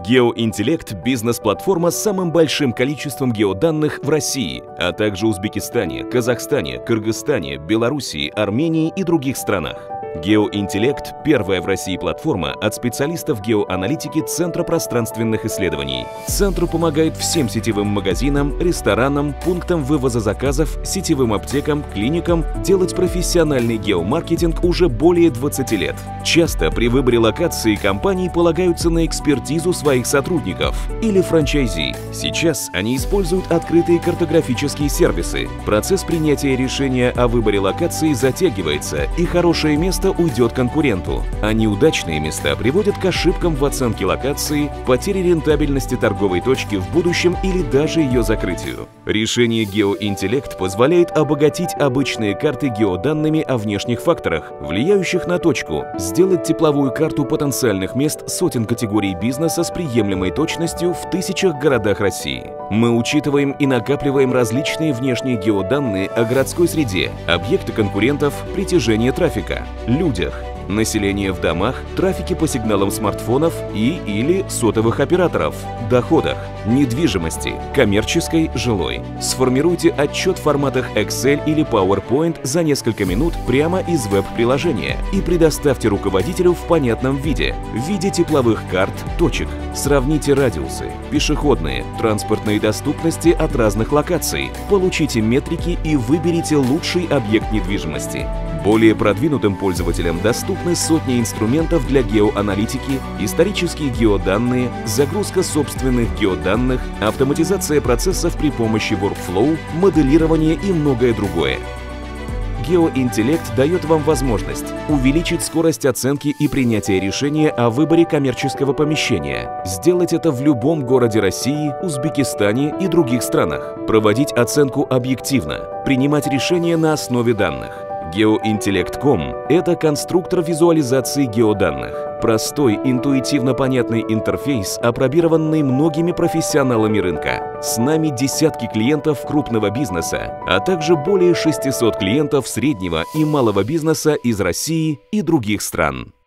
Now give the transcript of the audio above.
Геоинтеллект – бизнес-платформа с самым большим количеством геоданных в России, а также Узбекистане, Казахстане, Кыргызстане, Белоруссии, Армении и других странах. Геоинтеллект – первая в России платформа от специалистов геоаналитики Центра пространственных исследований. Центр помогает всем сетевым магазинам, ресторанам, пунктам вывоза заказов, сетевым аптекам, клиникам делать профессиональный геомаркетинг уже более 20 лет. Часто при выборе локации компании полагаются на экспертизу своих сотрудников или франчайзи. Сейчас они используют открытые картографические сервисы. Процесс принятия решения о выборе локации затягивается, и хорошее место уйдет конкуренту, а неудачные места приводят к ошибкам в оценке локации, потере рентабельности торговой точки в будущем или даже ее закрытию. Решение Геоинтеллект позволяет обогатить обычные карты геоданными о внешних факторах, влияющих на точку, сделать тепловую карту потенциальных мест сотен категорий бизнеса с приемлемой точностью в тысячах городах России. Мы учитываем и накапливаем различные внешние геоданные о городской среде, объекты конкурентов, притяжение трафика, людях, население в домах, трафике по сигналам смартфонов или сотовых операторов, доходах, недвижимости, коммерческой, жилой. Сформируйте отчет в форматах Excel или PowerPoint за несколько минут прямо из веб-приложения и предоставьте руководителю в понятном виде, в виде тепловых карт, точек. Сравните радиусы, пешеходные, транспортные доступности от разных локаций, получите метрики и выберите лучший объект недвижимости. Более продвинутым пользователям доступны сотни инструментов для геоаналитики, исторические геоданные, загрузка собственных геоданных, автоматизация процессов при помощи workflow, моделирование и многое другое. Геоинтеллект дает вам возможность увеличить скорость оценки и принятия решения о выборе коммерческого помещения, сделать это в любом городе России, Узбекистане и других странах, проводить оценку объективно, принимать решения на основе данных. Геоинтеллект.com – это конструктор визуализации геоданных. Простой, интуитивно понятный интерфейс, опробированный многими профессионалами рынка. С нами десятки клиентов крупного бизнеса, а также более 600 клиентов среднего и малого бизнеса из России и других стран.